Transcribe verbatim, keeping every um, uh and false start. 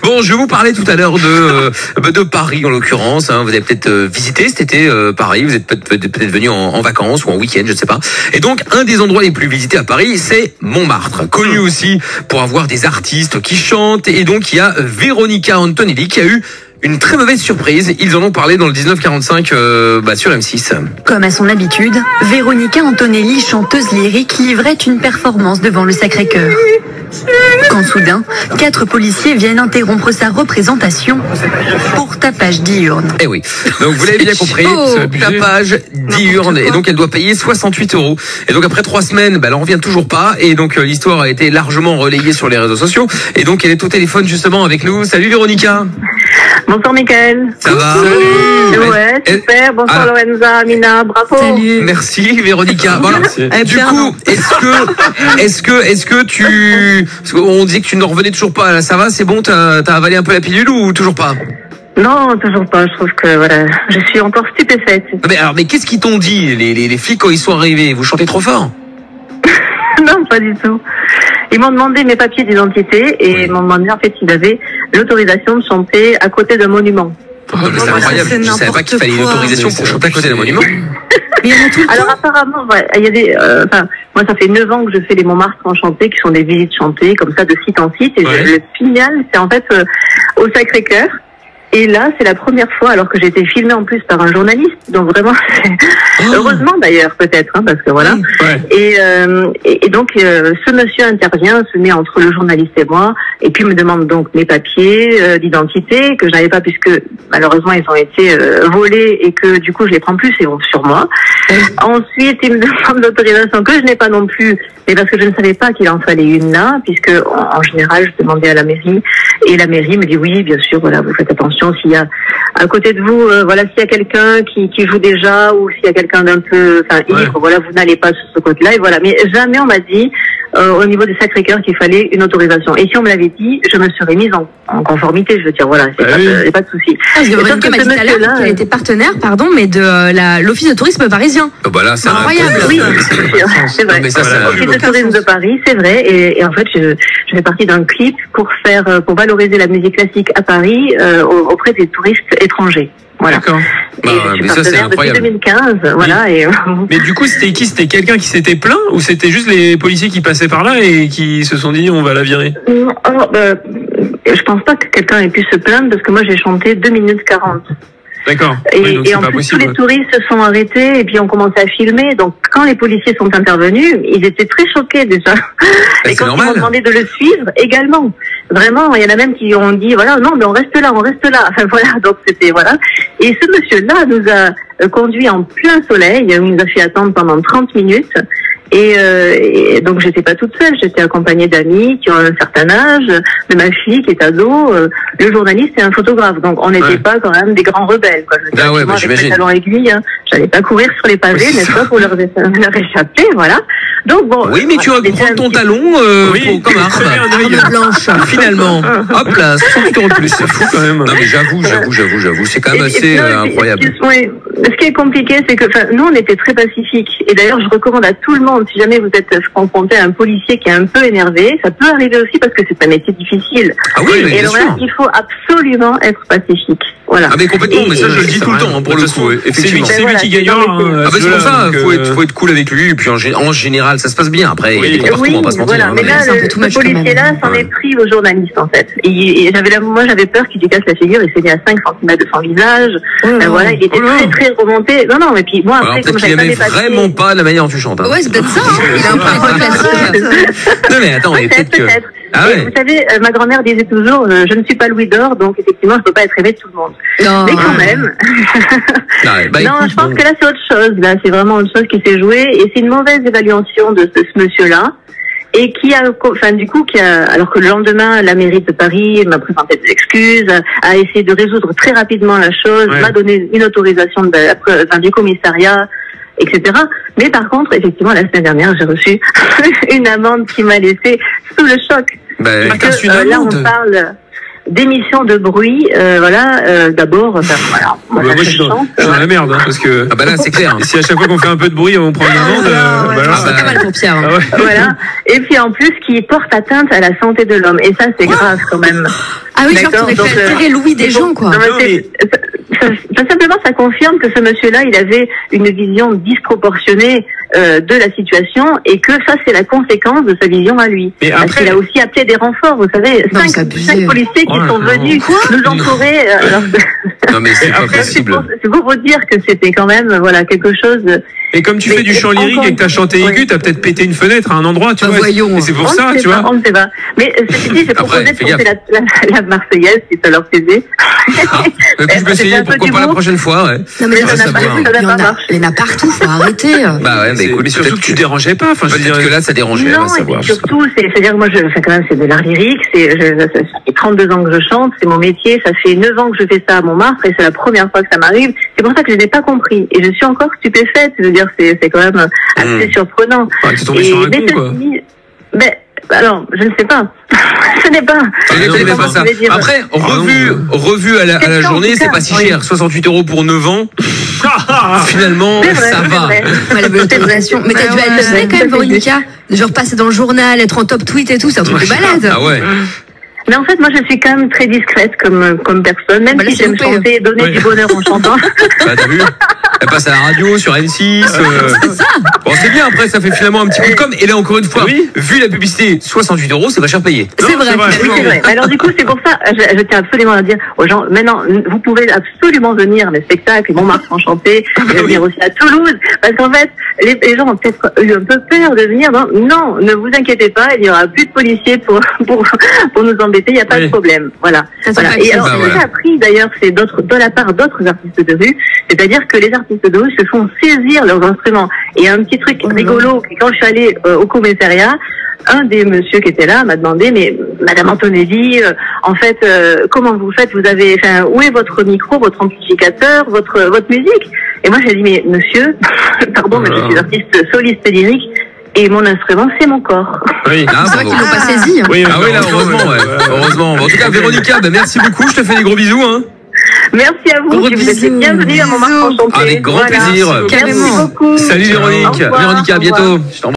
Bon, je vais vous parler tout à l'heure de euh, de Paris en l'occurrence. Hein. Vous avez peut-être euh, visité cet été euh, Paris. Vous êtes peut-être peut-être venu en, en vacances ou en week-end, je ne sais pas. Et donc, un des endroits les plus visités à Paris, c'est Montmartre, connu aussi pour avoir des artistes qui chantent. Et donc, il y a Véronica Antonelli qui a eu une très mauvaise surprise. Ils en ont parlé dans le dix-neuf quarante-cinq euh, bah, sur M six. Comme à son habitude, Véronica Antonelli, chanteuse lyrique, livrait une performance devant le Sacré-Cœur. Quand soudain, quatre policiers viennent interrompre sa représentation pour tapage diurne. Eh oui, donc vous l'avez bien compris, tapage diurne, et donc elle doit payer soixante-huit euros. Et donc après trois semaines, bah, elle en revient toujours pas, et donc euh, l'histoire a été largement relayée sur les réseaux sociaux, et donc elle est au téléphone justement avec nous. Salut Véronica. Bonsoir Mickaël. Ça va? Salut. Ouais, super. Bonsoir ah. Lorenza, Amina, bravo. Salut. Merci Véronica. Voilà. Du coup, est-ce que, est-ce que, est-ce que tu, on disait que tu ne revenais toujours pas. Là, ça va, c'est bon, t'as, t'as avalé un peu la pilule ou toujours pas? Non, toujours pas. Je trouve que voilà, je suis encore stupéfaite. Mais alors, mais qu'est-ce qu'ils t'ont dit les, les, les flics quand ils sont arrivés? Vous chantez trop fort? Non, pas du tout. Ils m'ont demandé mes papiers d'identité et oui. Ils m'ont demandé en fait s'ils avaient l'autorisation de chanter à côté d'un monument. Oh, mais c'est incroyable. Je savais pas qu'il fallait une autorisation pour chanter à côté d'un monument. Mais il y en a tout le Alors temps. apparemment, ouais, il y a des. Euh, enfin, moi, ça fait neuf ans que je fais les Montmartre enchantés, qui sont des visites chantées comme ça de site en site. Et ouais. je, le final, c'est en fait euh, au Sacré-Cœur. Et là, c'est la première fois, alors que j'ai été filmée en plus par un journaliste. Donc vraiment, oh. heureusement d'ailleurs peut-être, hein, parce que voilà. Ouais. Et, euh, et, et donc, euh, ce monsieur intervient, se met entre le journaliste et moi, et puis me demande donc mes papiers euh, d'identité que je n'avais pas puisque malheureusement ils ont été euh, volés et que du coup je les prends plus et sur moi. Ouais. Ensuite, il me demande l'autorisation que je n'ai pas non plus, mais parce que je ne savais pas qu'il en fallait une là, puisque en, en général je demandais à la mairie et la mairie me dit oui, bien sûr, voilà, vous faites attention. S'il y a à côté de vous, euh, voilà, s'il y a quelqu'un qui, qui joue déjà ou s'il y a quelqu'un d'un peu, enfin, ivre, ouais. voilà, vous n'allez pas sur ce côté-là. Et voilà. Mais jamais on m'a dit euh, au niveau des Sacré-Cœur qu'il fallait une autorisation. Et si on me l'avait dit, je me serais mise en, en conformité. Je veux dire, voilà, c'est ah, pas, oui. euh, pas de souci. Ah, parce que Véronica m'a dit tout à l'heure qu'elle était partenaire, pardon, mais de euh, la, l'office de tourisme parisien. Oh, bah là, c'est incroyable. Oui, c'est vrai. L'office de tourisme de Paris, c'est vrai. Et, et en fait, je, je fais partie d'un clip pour faire, pour valoriser la musique classique à Paris euh, auprès des touristes étrangers. Voilà. D'accord. Bah, mais ça c'est incroyable. Depuis deux mille quinze, voilà. Mais, et... mais du coup, c'était qui? C'était quelqu'un qui s'était plaint ou c'était juste les policiers qui passaient par là et qui se sont dit on va la virer? Oh, bah, je pense pas que quelqu'un ait pu se plaindre parce que moi j'ai chanté deux minutes quarante. D'accord. Et, oui, donc et c'est en pas plus, possible, tous les touristes se sont arrêtés et puis ont commencé à filmer. Donc, quand les policiers sont intervenus, ils étaient très choqués déjà. Et, et quand normal. ils m'ont demandé de le suivre, également. Vraiment, il y en a même qui ont dit, voilà, non, mais on reste là, on reste là. Enfin, voilà, donc c'était, voilà. Et ce monsieur-là nous a conduits en plein soleil. Il nous a fait attendre pendant trente minutes. Et, euh, et donc j'étais pas toute seule, j'étais accompagnée d'amis qui ont un certain âge, de ma fille qui est ado, euh, le journaliste et un photographe. Donc on n'était ouais. pas quand même des grands rebelles, quoi. Je veux dire, ah ouais, bah, avec mes talons aiguilles, hein, j'allais pas courir sur les pavés, oui, n'est-ce pas, pour leur, leur échapper, voilà. Donc bon. Oui, mais voilà, tu vas prendre ton petit... talon euh, oui, pour, comme arme blanche. Finalement, hop là, soixante euros de plus, c'est fou quand même. Non mais j'avoue, j'avoue, j'avoue, j'avoue, c'est quand même assez et, et, euh, incroyable. Oui. Ce qui est compliqué, c'est que nous, on était très pacifiques. Et d'ailleurs, je recommande à tout le monde, si jamais vous êtes confronté à un policier qui est un peu énervé, ça peut arriver aussi parce que c'est un métier difficile. Ah oui, mais et alors là, il faut absolument être pacifique. Voilà. Ah mais complètement, et, mais ça je le dis tout le temps, hein, pour le coup. Effectivement. C'est lui qui gagnera. Ah bah c'est pour ça, faut être, faut être cool avec lui. Et puis en, en général, ça se passe bien. Après, il y a des comportements, oui, on va pas se mentir. Voilà. Mais là, le, le policier-là s'en est pris aux journalistes, en fait. Et, et j'avais, moi, j'avais peur qu'il lui casse la figure. Il s'est mis à cinq centimètres de son visage. Euh, voilà, il était très, très remonté. Non, non, mais puis moi, après, comme j'avais pas dépassé... vraiment pas la manière dont tu chantes. Ouais, c'est peut-être ça. Il a un peu de Non, mais attends, peut-être que... Ah ouais. Vous savez, euh, ma grand-mère disait toujours, euh, je ne suis pas Louis d'Or, donc effectivement, je peux pas être aimée de tout le monde. Non. Mais quand même. non, bah, non écoute, je pense bon. que là, c'est autre chose. Là, c'est vraiment autre chose qui s'est jouée, et c'est une mauvaise évaluation de ce, ce monsieur-là, et qui a, enfin, du coup, qui a, alors que le lendemain, la mairie de Paris m'a présenté des excuses, a essayé de résoudre très rapidement la chose, ouais. m'a donné une autorisation de, enfin, du commissariat, et cetera. Mais par contre, effectivement, la semaine dernière, j'ai reçu une amende qui m'a laissé sous le choc. Ben, parce que, euh, là, on parle, d'émissions de bruit, euh, voilà, euh, d'abord, enfin, voilà. Moi, Bah, ça, moi, je je suis dans, chante, je suis dans ouais. la merde, hein, parce que Ah bah là, c'est clair. si à chaque fois qu'on fait un peu de bruit, on prend une amende. euh, ouais, bah alors, ouais. C'est pas mal pour Pierre. ah ouais. Voilà. Et puis en plus, qui porte atteinte à la santé de l'homme. Et ça, c'est grave quand même. Ah oui, genre, D'accord, t'aurais donc, fait euh, altérer l'ouïe des gens, quoi. Non, mais Non, c'est- ça, ça- ça, simplement, ça confirme que ce monsieur-là, il avait une vision disproportionnée euh, de la situation et que ça, c'est la conséquence de sa vision à lui. Mais Parce après- qu'il a aussi appelé des renforts, vous savez, Non, mais c'est cinq, abusé. cinq policiers qui Oh là sont là. venus Quoi nous entourer. euh, alors que- Non, mais c'est Et pas après, c'est possible. pour, c'est pour vous dire que c'était quand même, voilà, quelque chose. Et comme tu Mais fais du chant lyrique encore- et que t'as chanté aigu, oui. t'as peut-être pété une fenêtre à un endroit, tu Bah, vois. voyons. Et c'est pour On ça, ne sait tu pas, vois. on ne sait pas. Mais euh, ceci dit, j'ai Après, proposé de fais chanter la, la, la Marseillaise, si ça leur plaisait. Ah, écoute, je peux C'était essayer, un peu pourquoi pas la d'humour. prochaine fois, ouais. Non, mais Mais ça, ça ça n'a pas- va. ça n'a Il y en pas a, marché. il y en a partout, faut arrêter. Bah ouais, mais C'est- écoute, mais surtout peut-être que tu dérangeais pas. Enfin, je veux peut-être dire, que là, ça dérangeait, on va Non, et savoir. puis surtout, c'est, c'est-à-dire que moi, je, enfin, quand même, c'est de l'art lyrique, c'est, je, ça fait trente-deux ans que je chante, c'est mon métier, ça fait neuf ans que je fais ça à Montmartre, et c'est la première fois que ça m'arrive. C'est pour ça que je n'ai pas compris. Et je suis encore stupéfaite, je veux dire, c'est, c'est quand même assez Mm. surprenant. ouais, t'es tombé Et sur un mais con, quoi. ceci- ben, alors, je ne sais pas. Ce n'est pas. Je non, n'aimais mais pas je ça. vais dire. Après, revu, revu à la, à la Question, journée, c'est en tout pas cas, si oui. cher. soixante-huit euros pour neuf ans. Ah, Finalement, C'est vrai, ça c'est va. vrai. Ouais, elle avait l'autorisation. Mais t'as Ouais, dû ouais, halluciner ouais, quand même, ça, c'est Véronica. Genre passer dans le journal, être en top tweet et tout, c'est un truc de balade. Ah ouais. Mais en fait, moi, je suis quand même très discrète comme, comme personne, même Bah là, si c'est j'aime loupé. chanter et donner Ouais. du bonheur en chantant. Bah, t'as vu? Elle passe à la radio, sur M six. euh, Bon, c'est bien, après, ça fait finalement un petit coup de com'. Et là, encore une fois, Oui. vu la publicité, soixante-huit euros, c'est pas cher payé. C'est Non, vrai. c'est vrai. Oui, c'est vrai. Alors du coup, c'est pour ça, je, je tiens absolument à dire aux gens, maintenant, vous pouvez absolument venir à mes spectacles, Montmartre Enchanté, je vais venir aussi à Toulouse, parce qu'en fait, les, les gens ont peut-être eu un peu peur de venir. Non, non, ne vous inquiétez pas, il y aura plus de policiers pour pour, pour nous embêter, il n'y a pas Oui. de problème. Voilà. Ça, c'est voilà. pas Et alors, Bah, ce que voilà. j'ai appris d'ailleurs, c'est d'autres, de la part d'autres artistes de rue, c'est-à-dire que les artistes de rue se font saisir leurs instruments. Et un petit truc Oh là. rigolo, quand je suis allée euh, au commissariat, un des messieurs qui était là m'a demandé, mais Madame Antonelli, euh, en fait, euh, comment vous faites? Vous avez, enfin, où est votre micro, votre amplificateur, votre votre musique? Et moi j'ai dit, mais monsieur, pardon, mais je suis artiste soliste lyrique et mon instrument c'est mon corps. oui. Ah, C'est vrai bravo. qu'ils l'ont pas saisi. hein. Oui, Ah oui, là, heureusement, heureusement, ouais. ouais. Heureusement. Bon, en tout cas, Véronica, bah, merci beaucoup. Je te fais des gros bisous, hein. Merci à vous, Gros et vous êtes les bisous, bienvenus à Montmartre bisous. Enchanté. Avec grand Voilà. plaisir. Merci Carrément. beaucoup. Salut Au Véronique. revoir, Véronique, à au revoir. bientôt. Je t'embrasse.